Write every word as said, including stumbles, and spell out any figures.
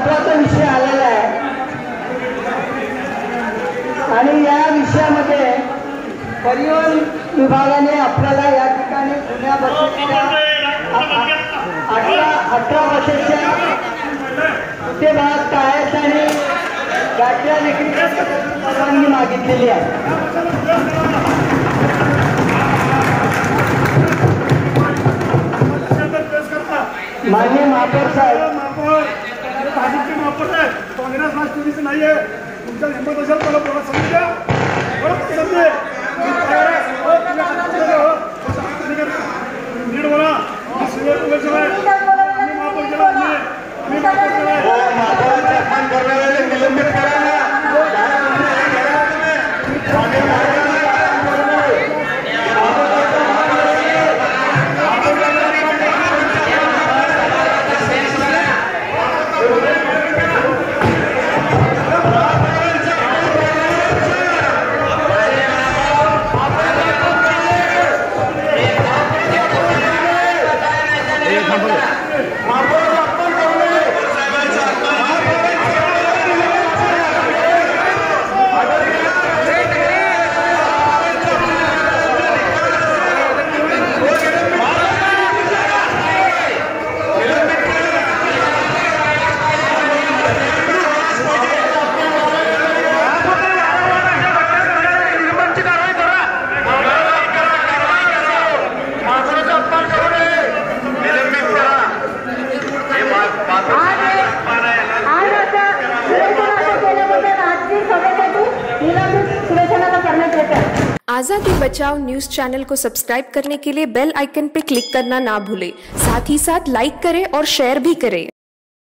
महत्वाचा विषय आलेला आहे आणि या विषयामध्ये परिवहन विभागाने आपल्याला या ठिकाणी जुन्या बसेसच्या अठरा अठरा बसेसच्या ते भाग टायर्स आणि गाड्या विक्रीची परवानगी मागितलेली आहे। माननीय महापौर साहेब भाजपचे महापौर आहे, काँग्रेस राष्ट्रवादीचे नाही आहे। तुमच्या हिंमत असेल तर बोला समजा नीट बोला निलंबित करा आज़ादी बचाओ न्यूज़ चैनल को सब्सक्राइब करने के लिए बेल आइकन पर क्लिक करना ना भूलें। साथ ही साथ लाइक करें और शेयर भी करें।